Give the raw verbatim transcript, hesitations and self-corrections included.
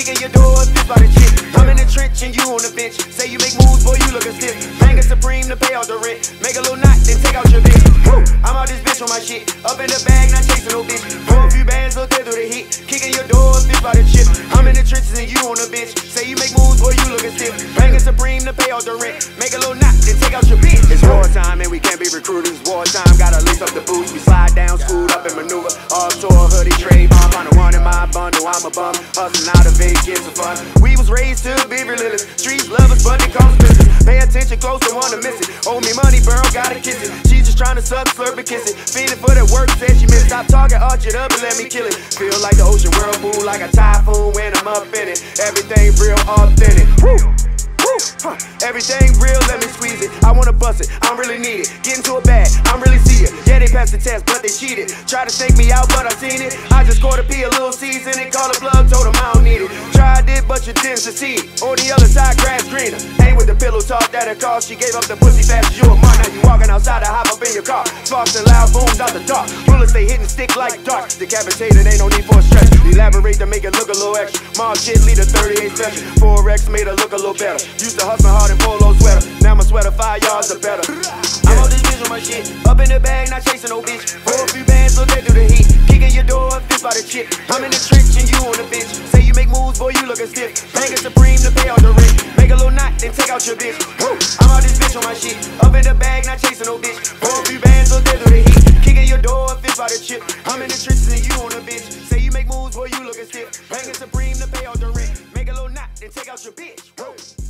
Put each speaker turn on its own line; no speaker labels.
kicking your door, fist by the chip. I'm in the trench and you on the bench. Say you make moves, boy, you looking stiff. Banging supreme to pay off the rent. Make a little knot, then take out your bitch. Woo! I'm out this bitch on my shit. Up in the bag, not chasing no bitch. Pour a few bands, look there through the heat. Kicking your door, fist by the chip. I'm in the trenches and you on the bench. Say you make moves, boy, you looking stiff. Banging supreme to pay off the rent. Make a little knot, then take out your bitch. It's war time and we can't be recruiters. War time, gotta lace up the boots. We slide down, screwed up and maneuver. All tour, hoodie, trade bomb. On the one in my bundle, I'm a bum. Hustling out of Vegas for fun. We was raised to be relentless. Streets love us, but it comes business. Pay attention close, don't wanna miss it. Owe me money, girl, gotta kiss it. She just trying to suck, slurp and kiss it. Feeling for that work, said she missed. Stop talking, arch it up and let me kill it. Feel like the ocean whirlpool, like a typhoon when I'm up in it. Everything real authentic. Woo! Woo! Huh. Everything real, let me squeeze it. I wanna bust it, I don't really need it. Get into a bag, I'm really see it. Yeah, they passed the test, but they cheated. Try to take me out, but I seen it. I just scored a P, a little season, and call a plug, told them I don't need it. Tried it, but you didn't succeed. On the other side, grass greener. Ain't with the pillow talk that it cost. She gave up the pussy fast as you a month. Now you walking outside to hop up in your car. Sparks and loud booms out the dark. Bullets, they hitting stick like darts. Decapitated, ain't no need for a stretch. Elaborate to make it look a little extra. Mob shit, lead a thirty-eight special. four X made her look a little better. Used to hustle hard in polo sweater. Now my sweater five yards or better. I'm on this bitch on my shit. Up in the bag, not chasing no bitch. Pour a few bands, look there through the heat. Kicking your door, fist by the chip. I'm in the trench and you on the bench. Say you make moves, boy, you looking stiff. Banging supreme to pay off the rent. Make a little knot, then take out your bitch. Woo! I'm out this bitch on my shit. Up in the bag, not chasing no bitch. Pour a few bands, look there through the heat. Kicking your door, fist by the chip. I'm in the trenches and you on the bench. Say you make moves, boy, you looking stiff. Banging supreme to pay off the rent. Make a little knot, then take out your bitch. Woo!